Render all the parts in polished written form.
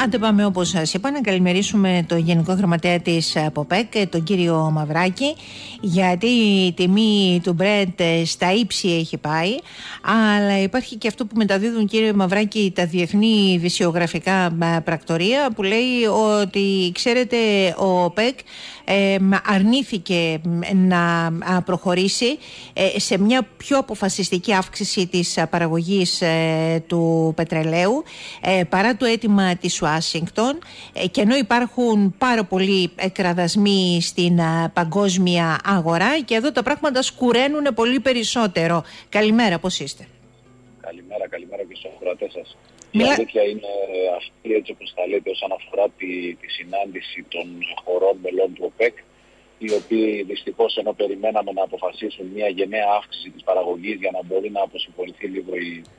Άντε πάμε, όπως σας είπα, να καλημερίσουμε τον Γενικό Γραμματέα της ΠΟΠΕΚ, τον κύριο Μαυράκη, γιατί η τιμή του Brent στα ύψη έχει πάει, αλλά υπάρχει και αυτό που μεταδίδουν, κύριε Μαυράκη, τα διεθνή βυσιογραφικά πρακτορία, που λέει ότι, ξέρετε, ο ΟΠΕΚ αρνήθηκε να προχωρήσει σε μια πιο αποφασιστική αύξηση της παραγωγής του πετρελαίου παρά το αίτημα της Ουάσιγκτον, και ενώ υπάρχουν πάρα πολλοί κραδασμοί στην παγκόσμια αγορά, και εδώ τα πράγματα σκουραίνουν πολύ περισσότερο. Καλημέρα, πώς είστε? Καλημέρα και στους ακροατές σας. Η αλήθεια είναι αυτή, έτσι όπως θα λέτε, όσον αφορά τη συνάντηση των χωρών μελών του ΟΠΕΚ, οι οποίοι δυστυχώς, ενώ περιμέναμε να αποφασίσουν μια γενναία αύξηση της παραγωγής για να μπορεί να αποσυμφωνηθεί λίγο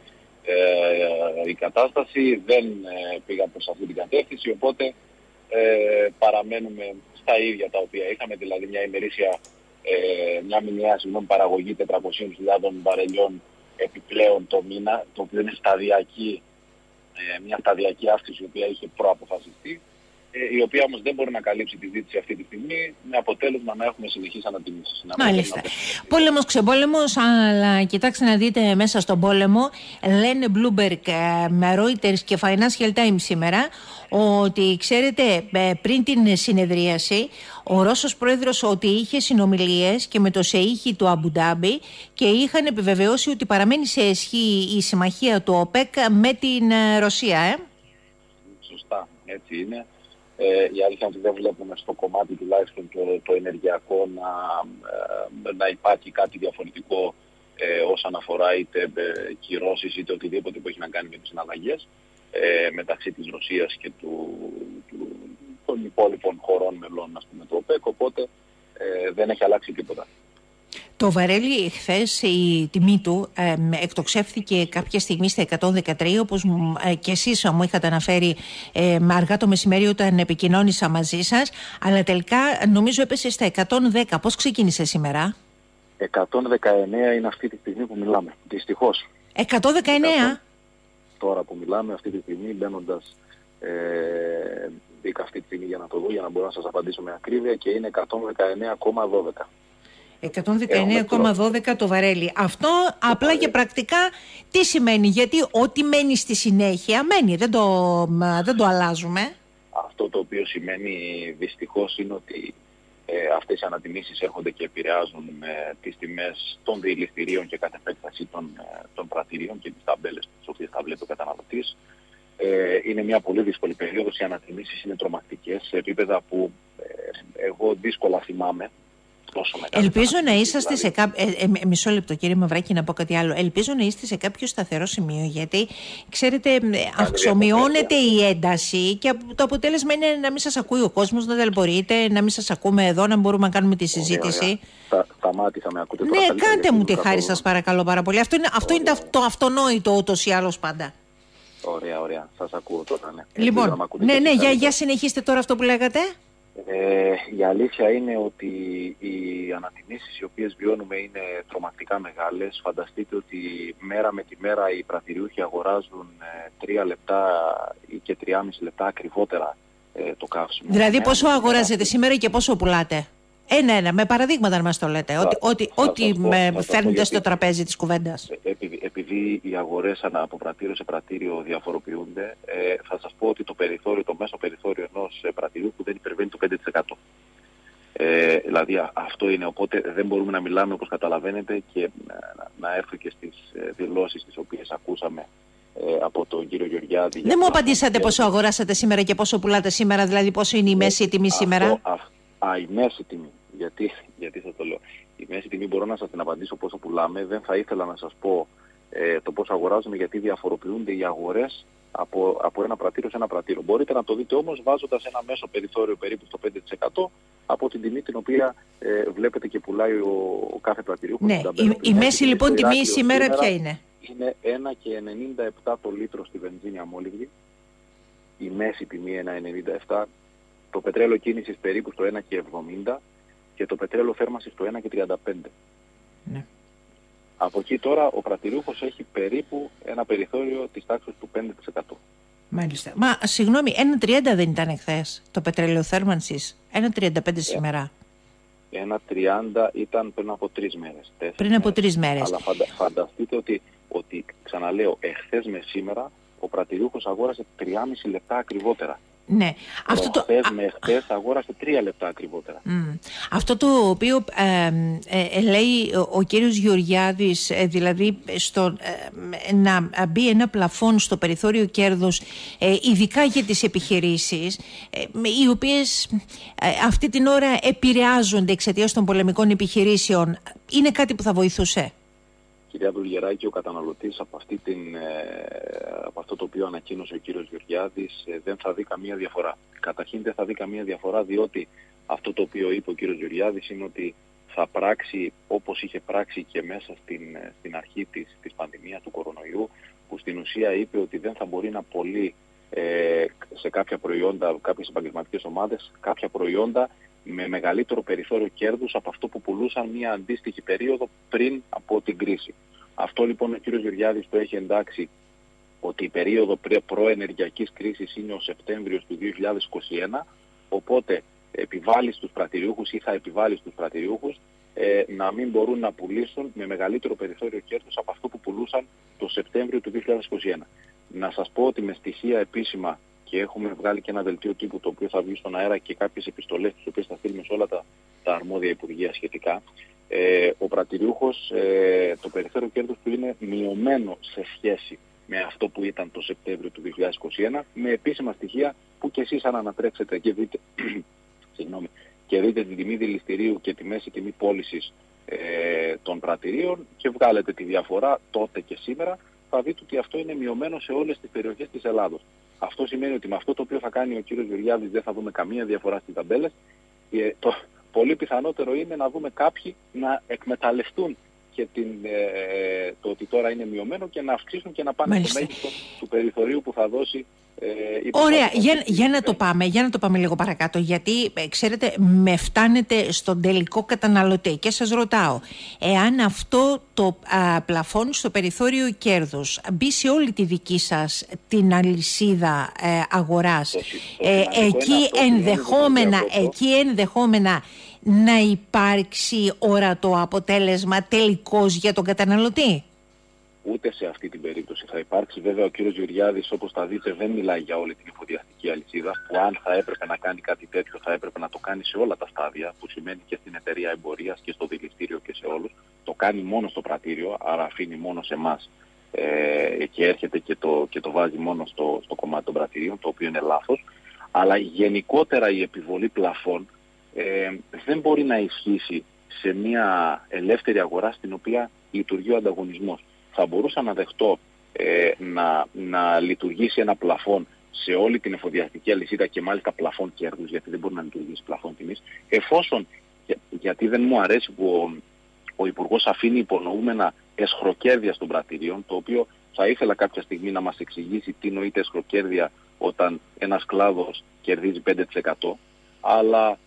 η κατάσταση, δεν πήγαν προς αυτή την κατεύθυνση, οπότε παραμένουμε στα ίδια τα οποία είχαμε, δηλαδή μια μηνιαία παραγωγή 400.000 βαρελιών επιπλέον το μήνα, το οποίο είναι μια σταδιακή αύξηση η οποία είχε προαποφασιστεί, η οποία όμως δεν μπορεί να καλύψει τη ζήτηση αυτή τη στιγμή, με αποτέλεσμα να έχουμε συνεχείς ανατιμήσεις. Μάλιστα. Πόλεμος ξεπόλεμος, αλλά κοιτάξτε να δείτε, μέσα στον πόλεμο λένε Bloomberg, Reuters και Financial Times σήμερα, ότι, ξέρετε, πριν την συνεδρίαση ο Ρώσος πρόεδρος ότι είχε συνομιλίες και με το ΣΕΙΧΙ του Αμπουντάμπι και είχαν επιβεβαιώσει ότι παραμένει σε ισχύ η συμμαχία του ΟΠΕΚ με την Ρωσία. Σωστά, έτσι είναι. Η αλήθεια είναι ότι δεν βλέπουμε στο κομμάτι τουλάχιστον το ενεργειακό να υπάρχει κάτι διαφορετικό όσον αφορά είτε κυρώσεις είτε οτιδήποτε που έχει να κάνει με τις συναλλαγές μεταξύ της Ρωσίας και των υπόλοιπων χωρών μελών, ας πούμε, του ΟΠΕΚ, οπότε δεν έχει αλλάξει τίποτα. Το βαρέλι χθες, η τιμή του εκτοξεύθηκε κάποια στιγμή στα 113, όπως και εσείς μου είχατε αναφέρει αργά το μεσημέρι όταν επικοινώνησα μαζί σας, αλλά τελικά νομίζω έπεσε στα 110. Πώς ξεκίνησε σήμερα? 119 είναι αυτή τη στιγμή που μιλάμε, δυστυχώς. 119? Τώρα που μιλάμε, αυτή τη στιγμή, μπαίνοντας μπήκα αυτή τη στιγμή για να το δω, για να μπορώ να σας απαντήσω με ακρίβεια, και είναι 119,12. 119,12 το βαρέλι. Αυτό απλά και πρακτικά τι σημαίνει? Γιατί ό,τι μένει στη συνέχεια μένει, δεν το αλλάζουμε. Αυτό το οποίο σημαίνει δυστυχώς είναι ότι αυτές οι ανατιμήσεις έρχονται και επηρεάζουν με τις τιμές των διελιστηρίων και κατ' επέκταση των πρατηρίων και τις ταμπέλες τις οποίες θα βλέπει ο καταναλωτής. Είναι μια πολύ δύσκολη περίοδος, οι ανατιμήσεις είναι τρομακτικές σε επίπεδα που εγώ δύσκολα θυμάμαι. Ελπίζω να είσαστε σε κάποιο. Μισό λεπτό, κύριε Μαυράκη, να πω κάτι άλλο. Ελπίζω να είστε σε κάποιο σταθερό σημείο, γιατί, ξέρετε, αυξομειώνεται η ένταση και το αποτέλεσμα είναι να μην σας ακούει ο κόσμος, να ταλαιπωρείτε, να μην σας ακούμε εδώ, να μπορούμε να κάνουμε τη συζήτηση. Σταμάτησα, με ακούτε? Ναι, κάντε μου τη χάρη σας, παρακαλώ πάρα πολύ. Αυτό είναι το αυτονόητο ούτως ή άλλως πάντα. Ωραία. Σας ακούω τώρα, ναι. Λοιπόν, ναι, για συνεχίστε τώρα αυτό που λέγατε. Η αλήθεια είναι ότι οι ανατιμήσεις οι οποίες βιώνουμε είναι τρομακτικά μεγάλες. Φανταστείτε ότι μέρα με τη μέρα οι πρατηριούχοι αγοράζουν 3 λεπτά ή και 3,5 λεπτά ακριβότερα το καύσιμο. Δηλαδή πόσο αγοράζετε σήμερα και πόσο πουλάτε? Ένα, με παραδείγματα να μας το λέτε, ό,τι φέρνετε στο τραπέζι της κουβέντας. Επειδή οι αγορές από πρατήριο σε πρατήριο διαφοροποιούνται, θα σας πω ότι το μέσο περιθώριο ενός πρατηρίου που δεν υπερβαίνει το 5%. Δηλαδή αυτό είναι, οπότε δεν μπορούμε να μιλάμε, όπως καταλαβαίνετε, και να έρθω και στις δηλώσεις τις οποίες ακούσαμε από τον κύριο Γεωργιάδη. Δεν μου απαντήσατε πόσο αγοράσατε σήμερα και πόσο πουλάτε σήμερα, δηλαδή πόσο είναι η μέση τιμή σήμερα? Η μέση τιμή. Γιατί σας το λέω? Η μέση τιμή μπορώ να σας την απαντήσω πόσο πουλάμε. Δεν θα ήθελα να σας πω το πόσο αγοράζουμε, γιατί διαφοροποιούνται οι αγορές από ένα πρατήριο σε ένα πρατήριο. Μπορείτε να το δείτε όμως βάζοντας ένα μέσο περιθώριο περίπου στο 5% από την τιμή την οποία βλέπετε και πουλάει ο κάθε πρατήριο. Ναι, η μέση λοιπόν τιμή σήμερα ποια είναι? Είναι 1,97 το λίτρο στη βενζίνη αμόλυβδη. Η μέση τιμή 1,97. Το πετρέλαιο κίνησης περίπου στο 1,70 και το πετρέλαιο θέρμανσης στο 1,35. Ναι. Από εκεί τώρα ο πρατηριούχος έχει περίπου ένα περιθώριο της τάξης του 5%. Μάλιστα. Μα συγγνώμη, 1,30 δεν ήταν εχθές το πετρέλαιο θέρμανσης? 1,35 σήμερα. 1,30 ήταν πριν από 3 μέρες. Πριν από 3 μέρες. Αλλά φανταστείτε ότι ξαναλέω, εχθές με σήμερα ο πρατηριούχος αγόρασε 3,5 λεπτά ακριβότερα. Ναι. Με χθες αγόρασε 3 λεπτά ακριβότερα. Αυτό το οποίο λέει ο κύριος Γεωργιάδης, δηλαδή να μπει ένα πλαφόν στο περιθώριο κέρδους, ειδικά για τις επιχειρήσεις, οι οποίες αυτή την ώρα επηρεάζονται εξαιτίας των πολεμικών επιχειρήσεων, είναι κάτι που θα βοηθούσε? Κυρία Δουλγεράκη, ο καταναλωτής από αυτό το οποίο ανακοίνωσε ο κύριος Γεωργιάδης δεν θα δει καμία διαφορά. Καταρχήν δεν θα δει καμία διαφορά, διότι αυτό το οποίο είπε ο κύριος Γεωργιάδης είναι ότι θα πράξει όπως είχε πράξει και μέσα στην αρχή της πανδημίας του κορονοϊού, που στην ουσία είπε ότι δεν θα μπορεί να πωλεί σε κάποια προϊόντα, κάποιες επαγγελματικές ομάδες, κάποια προϊόντα με μεγαλύτερο περιθώριο κέρδους από αυτό που πουλούσαν μια αντίστοιχη περίοδο πριν από την κρίση. Αυτό λοιπόν ο κύριος Γεωργιάδης το έχει εντάξει, ότι η περίοδο προενεργειακής κρίσης είναι ο Σεπτέμβριος του 2021, οπότε επιβάλλει στους πρατηριούχους ή θα επιβάλλει στους πρατηριούχους να μην μπορούν να πουλήσουν με μεγαλύτερο περιθώριο κέρδους από αυτό που πουλούσαν το Σεπτέμβριο του 2021. Να σας πω ότι με στοιχεία επίσημα, και έχουμε βγάλει και ένα δελτίο τύπου το οποίο θα βγει στον αέρα και κάποιες επιστολές τις οποίες θα στείλουμε σε όλα τα αρμόδια υπουργεία σχετικά, ο πρατηριούχος το περιθώριο κέρδους του είναι μειωμένο σε σχέση με αυτό που ήταν το Σεπτέμβριο του 2021, με επίσημα στοιχεία που και εσείς αν ανατρέξετε και δείτε, και δείτε την τιμή δηληστηρίου και τη μέση τιμή πώλησης των πρατηρίων και βγάλετε τη διαφορά τότε και σήμερα, θα δείτε ότι αυτό είναι μειωμένο σε όλες τις περιοχές της Ελλάδος. Αυτό σημαίνει ότι με αυτό το οποίο θα κάνει ο κύριος Γεωργιάδης δεν θα δούμε καμία διαφορά στις ταμπέλες. Το πολύ πιθανότερο είναι να δούμε κάποιοι να εκμεταλλευτούν και το ότι τώρα είναι μειωμένο και να αυξήσουν και να πάνε στο μέγιστο του περιθωρίου που θα δώσει. Ωραία, για να το πάμε λίγο παρακάτω, γιατί ξέρετε με φτάνετε στον τελικό καταναλωτή και σας ρωτάω, εάν αυτό το πλαφόν στο περιθώριο κέρδους μπει σε όλη τη δική σας την αλυσίδα αγοράς, εκεί ενδεχόμενα να υπάρξει ορατό αποτέλεσμα τελικώς για τον καταναλωτή? Ούτε σε αυτή την περίπτωση θα υπάρξει. Βέβαια ο κύριος Γεωργιάδης, όπως θα δείτε, δεν μιλάει για όλη την εφοδιαστική αλυσίδα, που αν θα έπρεπε να κάνει κάτι τέτοιο θα έπρεπε να το κάνει σε όλα τα στάδια, που σημαίνει και στην εταιρεία εμπορίας και στο δηληστήριο και σε όλους. Το κάνει μόνο στο πρατήριο, άρα αφήνει μόνο σε εμάς και έρχεται και το βάζει μόνο στο κομμάτι των πρατηρίων, το οποίο είναι λάθος. Αλλά γενικότερα η επιβολή πλαφών δεν μπορεί να ισχύσει σε μια ελεύθερη αγορά στην οποία λειτουργεί ο ανταγωνισμός. Θα μπορούσα να δεχτώ να λειτουργήσει ένα πλαφόν σε όλη την εφοδιαστική αλυσίδα και μάλιστα πλαφόν κέρδους, γιατί δεν μπορεί να λειτουργήσει πλαφόν τιμής, εφόσον, γιατί δεν μου αρέσει που ο Υπουργός αφήνει υπονοούμενα εσχροκέρδεια των πρατηρίων, το οποίο θα ήθελα κάποια στιγμή να μας εξηγήσει τι νοείται εσχροκέρδεια όταν ένας κλάδος κερδίζει 5%, αλλά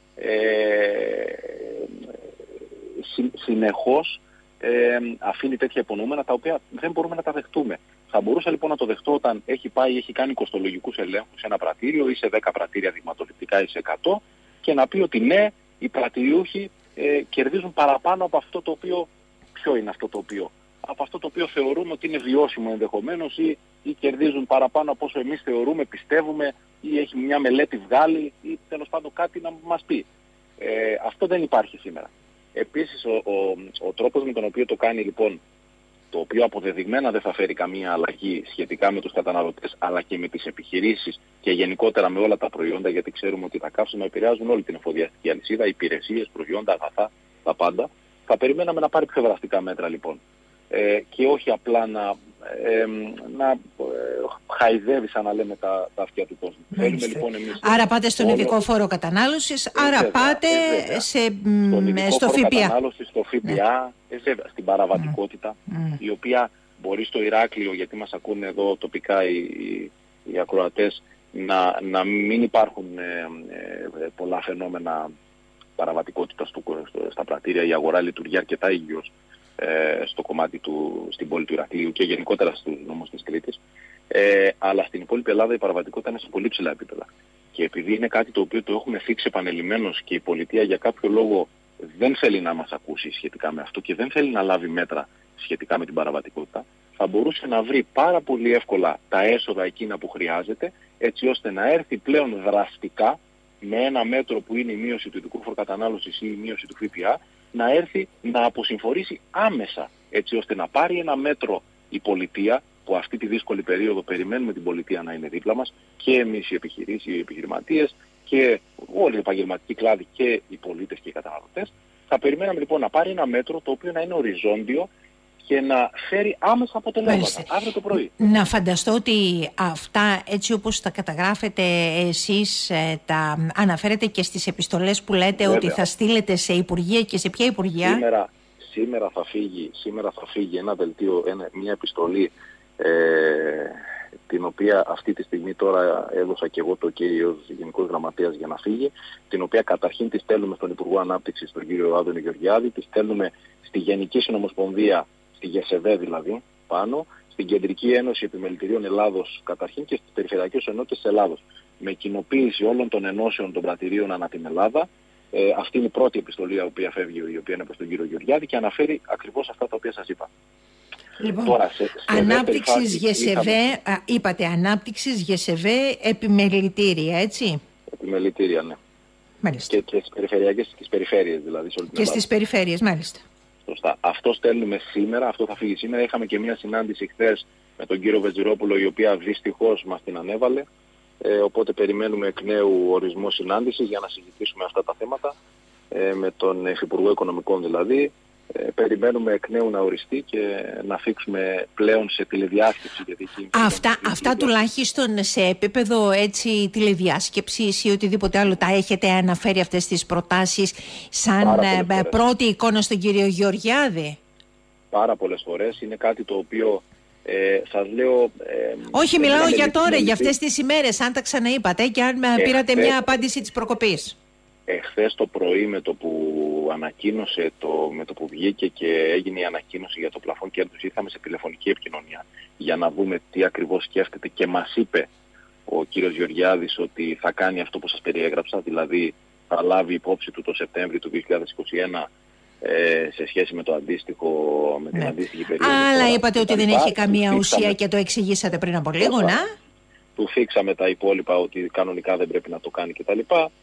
συνεχώς αφήνει τέτοια υπονοούμενα τα οποία δεν μπορούμε να τα δεχτούμε. Θα μπορούσα λοιπόν να το δεχτώ όταν έχει κάνει κοστολογικούς ελέγχους σε ένα πρατήριο ή σε 10 πρατήρια δειγματοληπτικά ή σε 100 και να πει ότι ναι, οι πρατηριούχοι κερδίζουν παραπάνω από αυτό το οποίο, ποιο είναι αυτό το οποίο, από αυτό το οποίο θεωρούμε ότι είναι βιώσιμο ενδεχομένως ή κερδίζουν παραπάνω από όσο εμείς θεωρούμε, πιστεύουμε ή έχει μια μελέτη βγάλει ή τέλος πάντων κάτι να μας πει. Αυτό δεν υπάρχει σήμερα. Επίσης ο τρόπος με τον οποίο το κάνει λοιπόν, το οποίο αποδεδειγμένα δεν θα φέρει καμία αλλαγή σχετικά με τους καταναλωτές αλλά και με τις επιχειρήσεις και γενικότερα με όλα τα προϊόντα, γιατί ξέρουμε ότι τα καύσιμα επηρεάζουν όλη την εφοδιαστική αλυσίδα, υπηρεσίες, προϊόντα, αγαθά, τα πάντα. Θα περιμέναμε να πάρει πιο δραστικά μέτρα λοιπόν και όχι απλά να χαϊδεύει, σαν να λέμε, τα αυτιά του κόσμου. Θέλουμε, λοιπόν, άρα πάτε στον ειδικό φόρο κατανάλωσης, άρα πάτε στο ΦΠΑ. Στο ΦΠΑ, στην παραβατικότητα, η οποία μπορεί στο Ηράκλειο, γιατί μας ακούνε εδώ τοπικά οι ακροατές, να μην υπάρχουν πολλά φαινόμενα παραβατικότητα στα πρατήρια. Η αγορά λειτουργεί αρκετά υγιώς στο κομμάτι στην πόλη του Ηρακλείου και γενικότερα στους νόμους της Κρήτης. Αλλά στην υπόλοιπη Ελλάδα η παραβατικότητα είναι σε πολύ ψηλά επίπεδα. Και επειδή είναι κάτι το οποίο το έχουμε θίξει επανελειμμένως και η πολιτεία για κάποιο λόγο δεν θέλει να μας ακούσει σχετικά με αυτό και δεν θέλει να λάβει μέτρα σχετικά με την παραβατικότητα, θα μπορούσε να βρει πάρα πολύ εύκολα τα έσοδα εκείνα που χρειάζεται, έτσι ώστε να έρθει πλέον δραστικά με ένα μέτρο που είναι η μείωση του ειδικού φοροκατανάλωσης ή η μείωση του ΦΠΑ, να έρθει να αποσυμφορήσει άμεσα, έτσι ώστε να πάρει ένα μέτρο η πολιτεία, που αυτή τη δύσκολη περίοδο περιμένουμε την πολιτεία να είναι δίπλα μας, και εμείς οι επιχειρήσεις, οι επιχειρηματίες και όλοι οι επαγγελματικοί κλάδοι και οι πολίτες και οι καταναλωτές. Θα περιμέναμε λοιπόν να πάρει ένα μέτρο το οποίο να είναι οριζόντιο και να φέρει άμεσα αποτελέσματα αύριο το πρωί. Να φανταστώ ότι αυτά, έτσι όπως τα καταγράφετε εσείς, τα αναφέρετε και στις επιστολές που λέτε. Βέβαια. Ότι θα στείλετε σε υπουργεία, και σε ποια υπουργεία? Σήμερα θα φύγει ένα δελτίο, μια επιστολή, την οποία αυτή τη στιγμή τώρα έδωσα και εγώ το κύριο Γενικός Γραμματέας για να φύγει, την οποία καταρχήν τη στέλνουμε στον Υπουργό Ανάπτυξης, τον κύριο Άδωνη Γεωργιάδη, τη στέλνουμε στη Γενική Συνομοσπονδία, στη ΓΕΣΕΒΕ δηλαδή, πάνω, στην Κεντρική Ένωση Επιμελητηρίων Ελλάδος καταρχήν και στις Περιφερειακές Ενότητες της Ελλάδος, με κοινοποίηση όλων των ενώσεων των πρατηρίων ανά την Ελλάδα. Αυτή είναι η πρώτη επιστολή η οποία φεύγει, η οποία είναι προς τον κύριο Γεωργιάδη και αναφέρει ακριβώς αυτά τα οποία σας είπα. Λοιπόν, τώρα, ανάπτυξης ΓΕΣΕΒΕ, είπατε ανάπτυξης ΓΕΣΕΒΕ επιμελητήρια, έτσι? Επιμελητήρια, ναι. Μάλιστα. Και στις περιφερειακές, στις περιφέρειες δηλαδή. Σε όλη την και Ελλάδα. Στις περιφέρειες, μάλιστα. Σωστά. Αυτό στέλνουμε σήμερα, αυτό θα φύγει σήμερα. Είχαμε και μια συνάντηση χθες με τον κύριο Βετζιρόπουλο, η οποία δυστυχώς μας την ανέβαλε. Οπότε περιμένουμε εκ νέου ορισμό συνάντησης για να συζητήσουμε αυτά τα θέματα με τον Υφυπουργό Οικονομικών δηλαδή. Περιμένουμε εκ νέου να οριστεί και να φίξουμε πλέον σε τηλεδιάσκεψη. Γιατί αυτά τουλάχιστον σε επίπεδο έτσι τηλεδιάσκεψης ή οτιδήποτε άλλο τα έχετε αναφέρει αυτές τις προτάσεις σαν πρώτη εικόνα στον κύριο Γεωργιάδη? Πάρα πολλές φορές. Είναι κάτι το οποίο σας λέω... Όχι, μιλάω για τώρα, για αυτές τις ημέρες, αν τα ξαναείπατε και αν πήρατε μια απάντηση της προκοπής. Εχθές το πρωί με το που ανακοίνωσε, με το που βγήκε και έγινε η ανακοίνωση για το πλαφόν κέρδους, ήρθαμε σε τηλεφωνική επικοινωνία για να δούμε τι ακριβώς σκέφτεται και μας είπε ο κύριος Γεωργιάδης ότι θα κάνει αυτό που σας περιέγραψα, δηλαδή θα λάβει υπόψη του το Σεπτέμβριο του 2021 σε σχέση με το αντίστοιχο, με την αντίστοιχη περίοδο. Αλλά είπατε ότι δεν έχει καμία ουσία και το εξηγήσατε πριν από λίγο, να. Του φίξαμε τα υπόλοιπα ότι κανονικά δεν πρέπει να το κάνει κτλ.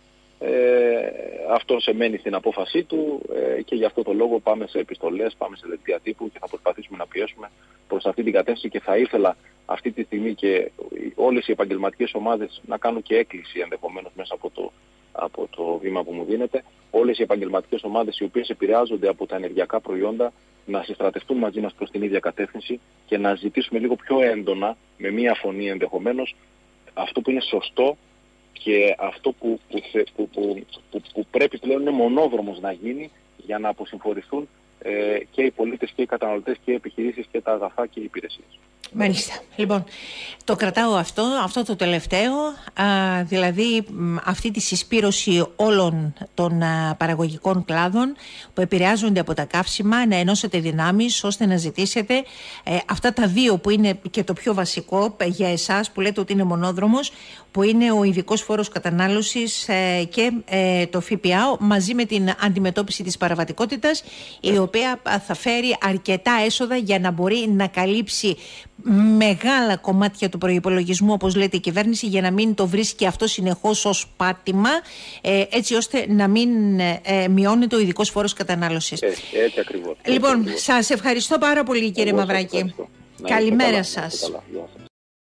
Αυτό μένει στην απόφασή του και γι' αυτό το λόγο πάμε σε επιστολές, πάμε σε δελτία τύπου και θα προσπαθήσουμε να πιέσουμε προς αυτή την κατεύθυνση. Και θα ήθελα αυτή τη στιγμή και όλες οι επαγγελματικές ομάδες να κάνουν και έκκληση ενδεχομένως μέσα από το βήμα που μου δίνεται, όλες οι επαγγελματικές ομάδες οι οποίες επηρεάζονται από τα ενεργειακά προϊόντα να συστρατευτούν μαζί μας προς την ίδια κατεύθυνση και να ζητήσουμε λίγο πιο έντονα, με μία φωνή ενδεχομένως, αυτό που είναι σωστό και αυτό που πρέπει πλέον είναι μονόδρομος να γίνει για να αποσυμφορηθούν και οι πολίτες και οι καταναλωτές και οι επιχειρήσεις και τα αγαθά και οι υπηρεσίες. Μάλιστα. Λοιπόν, το κρατάω αυτό το τελευταίο, δηλαδή αυτή τη συσπήρωση όλων των παραγωγικών κλάδων που επηρεάζονται από τα καύσιμα, να ενώσετε δυνάμεις ώστε να ζητήσετε αυτά τα δύο που είναι και το πιο βασικό για εσάς που λέτε ότι είναι μονόδρομος, που είναι ο ειδικός φόρος κατανάλωσης και το ΦΠΑ, μαζί με την αντιμετώπιση της παραβατικότητας, η οποία θα φέρει αρκετά έσοδα για να μπορεί να καλύψει μεγάλα κομμάτια του προϋπολογισμού, όπως λέτε η κυβέρνηση, για να μην το βρίσκει αυτό συνεχώς ως πάτημα, έτσι ώστε να μην μειώνεται ο ειδικός φόρος κατανάλωσης. Έτσι ακριβώς. Λοιπόν, σας ευχαριστώ πάρα πολύ, κύριε Μαυράκη. Καλημέρα σας.